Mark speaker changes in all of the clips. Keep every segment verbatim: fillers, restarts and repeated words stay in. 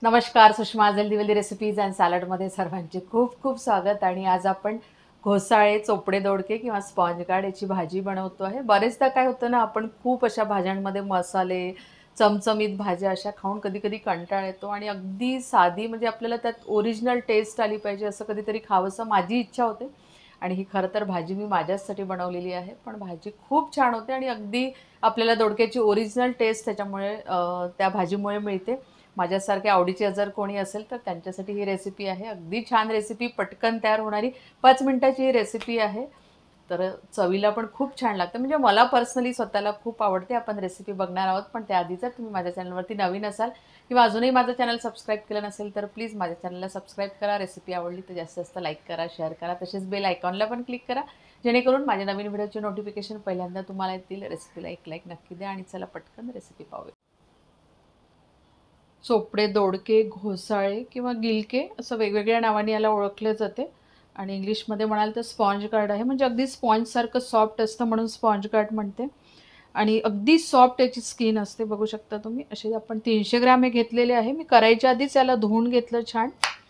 Speaker 1: नमस्कार, सुषमा जल्दीवल्दी recipes and सॅलडमध्ये सर्वांचे खूप खूप स्वागत. आणि आज आपण घोसाळे, चोपडे दोडके किंवा स्पॉन्ज गार्ड याची भाजी बनवतो आहे. बरेचदा काय होतं ना, आपण खूप अशा भाज्यांमध्ये मसाले, चमचमीत भाज्या अशा खाऊन कधी कधी कंटाळ येतो आणि अगदी साधी म्हणजे आपल्याला त्यात ओरिजिनल टेस्ट आली पाहिजे असं कधीतरी खावंसं माझी इच्छा होते. आणि ही खरं तर भाजी मी माझ्याचसाठी बनवलेली आहे, पण भाजी खूप छान होते आणि अगदी आपल्याला दोडक्याची ओरिजिनल टेस्ट त्याच्यामुळे अ, त्या भाजीमुळे मिळते. माझ्यासारख्या आवडीची जर कोणी असेल तर त्यांच्यासाठी ही रेसिपी आहे. अगदी छान रेसिपी, पटकन तयार होणारी पाच मिनिटाची ही रेसिपी आहे. तर चवीला पण खूप छान लागतं. म्हणजे मला पर्सनली स्वतःला खूप आवडते. आपण रेसिपी बघणार आहोत, पण त्याआधी जर तुम्ही माझ्या चॅनलवरती नवीन असाल किंवा अजूनही माझं चॅनल सबस्क्राईब केलं नसेल तर प्लीज माझ्या चॅनलला सबस्क्राईब करा. रेसिपी आवडली तर जास्तीत जास्त लाईक करा, शेअर करा. तसेच बेल आयकॉनला पण क्लिक करा, जेणेकरून माझ्या नवीन व्हिडिओचे नोटिफिकेशन पहिल्यांदा तुम्हाला येतील. रेसिपीला एक लाईक नक्की द्या आणि चला पटकन रेसिपी पाहूया. चोपडे, दोडके, घोसाळे किंवा गिलके असं वेगवेगळ्या नावाने याला ओळखले जाते. आणि इंग्लिशमध्ये म्हणाल तर स्पॉन्ज गार्ड आहे. म्हणजे अगदी स्पॉन्जसारखं सॉफ्ट असतं म्हणून स्पॉन्ज गार्ड म्हणते. आणि अगदी सॉफ्ट याची स्किन असते, बघू शकता तुम्ही. असे आपण तीनशे ग्रॅम हे घेतलेले आहे. मी करायच्या आधीच याला धुवून घेतलं छान.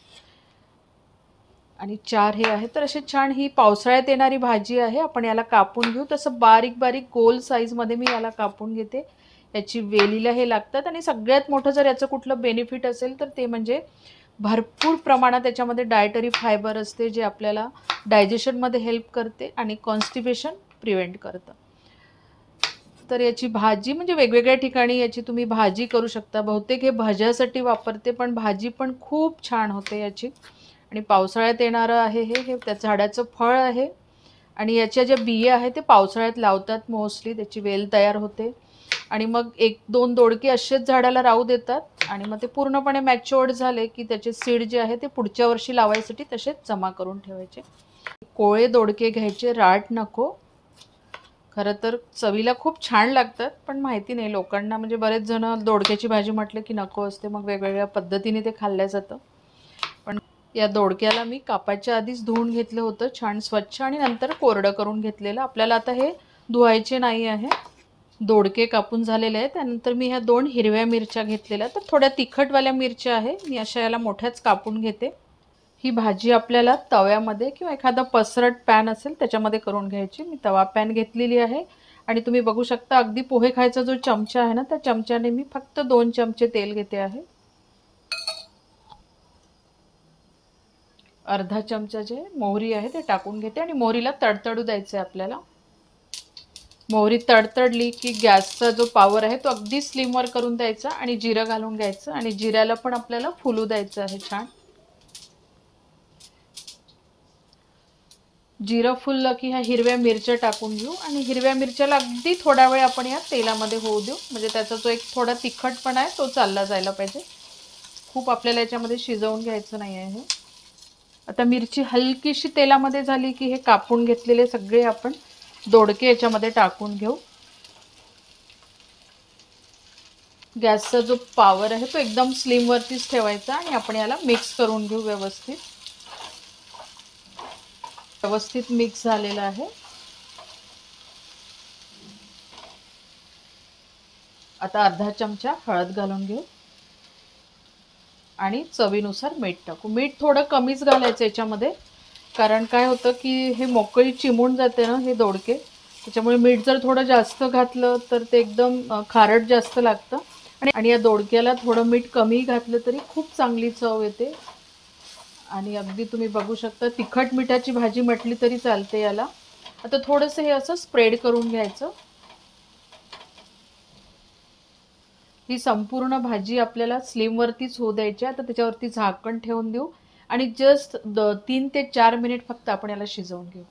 Speaker 1: आणि चार हे आहे. तर असे छान ही पावसाळ्यात येणारी भाजी आहे. आपण याला कापून घेऊ. तसं बारीक बारीक गोल साईजमध्ये मी याला कापून घेते. याची वेलीला हे लागतात. आणि सगळ्यात मोठं जर याचं कुठलं बेनिफिट असेल तर ते म्हणजे भरपूर प्रमाणात त्याच्यामध्ये डायटरी फायबर असते, जे आपल्याला डायजेशनमध्ये हेल्प करते आणि कॉन्स्टिपेशन प्रिव्हेंट करतं. तर याची भाजी म्हणजे वेगवेगळ्या ठिकाणी याची तुम्ही भाजी करू शकता. बहुतेक हे भाज्यासाठी वापरते, पण भाजी पण खूप छान होते याची. आणि पावसाळ्यात येणारं आहे हे हे त्या झाडाचं फळ आहे. आणि याच्या ज्या बिया आहेत ते पावसाळ्यात लावतात मोस्टली. त्याची वेल तयार होते आणि मग एक दोन दोडके असेच झाडाला राहू देतात आणि मग ते पूर्णपणे मॅच्युअर्ड झाले की त्याचे सीड जे आहे ते पुढच्या वर्षी लावायसाठी तसेच जमा करून ठेवायचे. कोळे दोडके घ्यायचे, राट नको. खरं तर चवीला खूप छान लागतात, पण माहिती नाही लोकांना, म्हणजे बरेच जण दोडक्याची भाजी म्हटलं की नको असते, मग वेगवेगळ्या पद्धतीने ते खाल्लं जातं. पण या दोडक्याला मी कापायच्या आधीच धुवून घेतलं होतं छान स्वच्छ आणि नंतर कोरडं करून घेतलेलं. आपल्याला आता हे धुवायचे नाही आहे. दोडके कापून झालेले आहेत. त्यानंतर मी ह्या दोन हिरव्या मिरच्या घेतलेल्या, तर थोड्या तिखटवाल्या मिरच्या आहे. मी अशा याला मोठ्याच कापून घेते. ही भाजी आपल्याला तव्यामध्ये किंवा एखादा पसरट पॅन असेल त्याच्यामध्ये करून घ्यायची. मी तवा पॅन घेतलेली आहे. आणि तुम्ही बघू शकता अगदी पोहे खायचा जो चमचा आहे ना, त्या चमच्याने मी फक्त दोन चमचे तेल घेते आहे. अर्धा चमचा जे मोहरी आहे ते टाकून घेते आणि मोहरीला तडतडू द्यायचं आहे आपल्याला. मोहरी तडतडली की गॅसचा जो पॉवर आहे तो अगदी स्लिमवर करून द्यायचा आणि जिरं घालून घ्यायचं. आणि जिऱ्याला पण आपल्याला फुलू द्यायचं आहे छान. जिरं फुललं की ह्या हिरव्या मिरच्या टाकून घेऊ आणि हिरव्या मिरच्याला अगदी थोडा वेळ आपण या तेलामध्ये होऊ देऊ, म्हणजे त्याचा जो एक थोडा तिखटपणा आहे तो चालला जायला पाहिजे. खूप आपल्याला याच्यामध्ये शिजवून घ्यायचं नाही आहे. आता मिरची हलकीशी तेलामध्ये झाली की हे कापून घेतलेले सगळे आपण दोडके याच्यामध्ये टाकून घेऊ. गॅसचा जो पॉवर आहे तो एकदम स्लिमवरतीच ठेवायचा आणि आपण याला मिक्स करून घेऊ व्यवस्थित. व्यवस्थित मिक्स झालेला आहे. आता अर्धा चमचा हळद घालून घेऊ आणि चवीनुसार मीठ टाकू. मीठ थोडं कमीच घालायचं याच्यामध्ये, कारण काय होतं की हे मोकळी चिमून जाते ना हे दोडके, त्याच्यामुळे मीठ जर थोडं जास्त घातलं तर ते एकदम खारट जास्त लागतं. आणि या दोडक्याला थोडं मीठ कमी घातलं तरी खूप चांगली चव येते. आणि अगदी तुम्ही बघू शकता तिखट मिठाची भाजी म्हटली तरी चालते याला. आता थोडंसं हे असं स्प्रेड करून घ्यायचं. ही संपूर्ण भाजी आपल्याला स्लिमवरतीच होऊ द्यायची. आता त्याच्यावरती झाकण ठेवून देऊ आणि जस्ट तीन ते चार मिनिट फक्त आपण याला शिजवून घेऊ.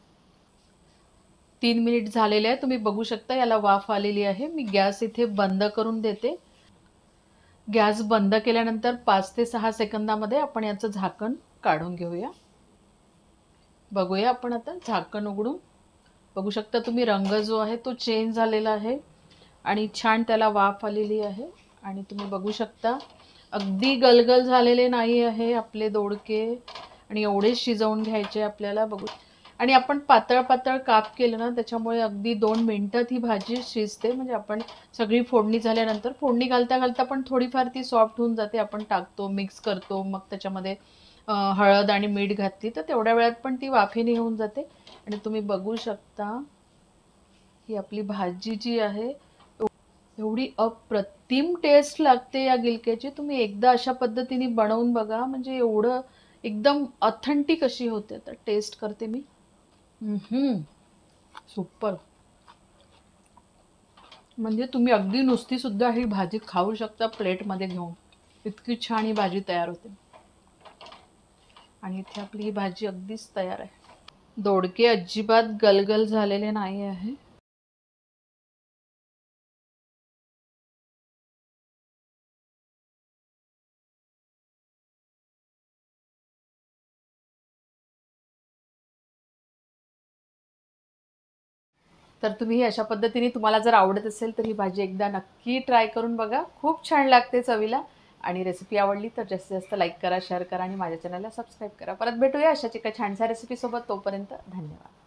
Speaker 1: तीन मिनिट झालेले आहे. तुम्ही बघू शकता याला वाफ आलेली आहे. मी गॅस इथे बंद करून देते. गॅस बंद केल्यानंतर पाच ते सहा सेकंदामध्ये आपण याचं झाकण काढून घेऊया. बघूया आपण आता झाकण उघडून. बघू शकता तुम्ही रंग जो आहे तो चेंज झालेला आहे आणि छान त्याला वाफ आलेली आहे. आणि तुम्ही बघू शकता अगदी गलगल झालेले नाही आहे आपले दोडके आणि एवढेच शिजवून घ्यायचे आपल्याला. बघू आणि आपण पातळ पातळ काप केलं ना त्याच्यामुळे अगदी दोन मिनिटात ही भाजी शिजते. म्हणजे आपण सगळी फोडणी झाल्यानंतर फोडणी घालता घालता पण थोडीफार ती सॉफ्ट होऊन जाते. आपण टाकतो, मिक्स करतो, मग त्याच्यामध्ये अ, हळद आणि मीठ घातली तर तेवढ्या वेळात पण ती वाफेने होऊन जाते. आणि तुम्ही बघू शकता ही आपली भाजी जी आहे एवढी अप्रतिम टेस्ट लागते या गिलक्याची. तुम्ही एकदा अशा पद्धतीने बनवून बघा, म्हणजे एवढं एकदम ऑथेंटिक अशी होते. तर टेस्ट करते मी. हम्म सुपर. म्हणजे तुम्ही अगदी नुसती सुद्धा ही भाजी खाऊ शकता प्लेटमध्ये घेऊन. इतकी छान ही भाजी तयार होते. आणि इथे आपली ही भाजी अगदीच तयार आहे. दोडके अजिबात गलगल झालेले नाही आहे. तर तुम्ही अशा पद्धतीने तुम्हाला जर आवडत असेल तर ही भाजी एकदा नक्की ट्राय करून बघा. खूप छान लागते चवीला. आणि रेसिपी आवडली तर जास्तीत जास्त लाईक करा, शेअर करा आणि माझ्या चॅनलला सबस्क्राईब करा. परत भेटूया अशाच एका छानशा रेसिपीसोबत. तोपर्यंत धन्यवाद.